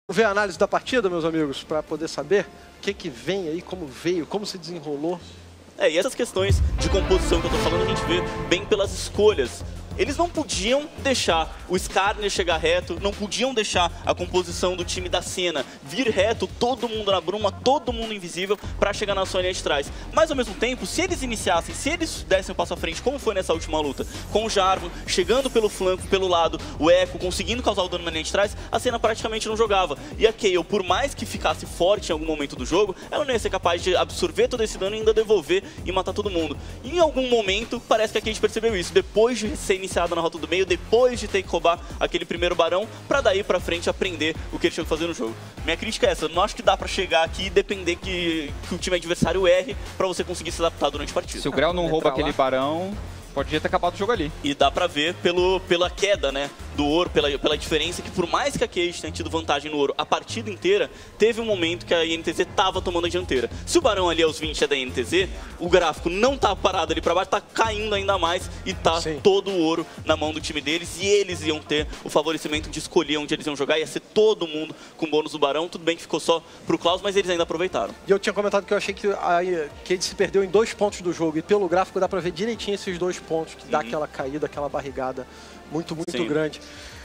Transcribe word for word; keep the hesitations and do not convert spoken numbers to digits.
Ver a análise da partida, meus amigos, para poder saber o que, que vem aí, como veio, como se desenrolou. É, e essas questões de composição que eu tô falando, a gente vê bem pelas escolhas. Eles não podiam deixar o Skarner chegar reto, não podiam deixar a composição do time da Senna vir reto, todo mundo na bruma, todo mundo invisível, para chegar na sua linha de trás. Mas, ao mesmo tempo, se eles iniciassem, se eles dessem um passo à frente, como foi nessa última luta, com o Jarvan chegando pelo flanco, pelo lado, o Echo conseguindo causar o dano na linha de trás, a Senna praticamente não jogava. E a Kayle, por mais que ficasse forte em algum momento do jogo, ela não ia ser capaz de absorver todo esse dano e ainda devolver e matar todo mundo. E em algum momento, parece que a Cade percebeu isso, depois de ser iniciada na rota do meio, depois de ter que roubar aquele primeiro barão, pra daí pra frente aprender o que ele tinha que fazer no jogo. Minha crítica é essa, eu não acho que dá pra chegar aqui e depender que, que o time adversário erre pra você conseguir se adaptar durante a partida. Se o Grell não rouba aquele barão, podia ter acabado o jogo ali. E dá pra ver pelo, pela queda, né, do ouro, pela, pela diferença que por mais que a Cade tenha tido vantagem no ouro a partida inteira, teve um momento que a I N T Z tava tomando a dianteira. Se o barão ali aos vinte é da I N T Z, o gráfico não tá parado ali pra baixo, tá caindo ainda mais e tá Sim. todo o ouro na mão do time deles e eles iam ter o favorecimento de escolher onde eles iam jogar, ia ser todo mundo com bônus do barão, tudo bem que ficou só pro Klaus, mas eles ainda aproveitaram. E eu tinha comentado que eu achei que a Cade se perdeu em dois pontos do jogo e pelo gráfico dá pra ver direitinho esses dois pontos, que dá uhum. aquela caída, aquela barrigada muito, muito Sim. grande.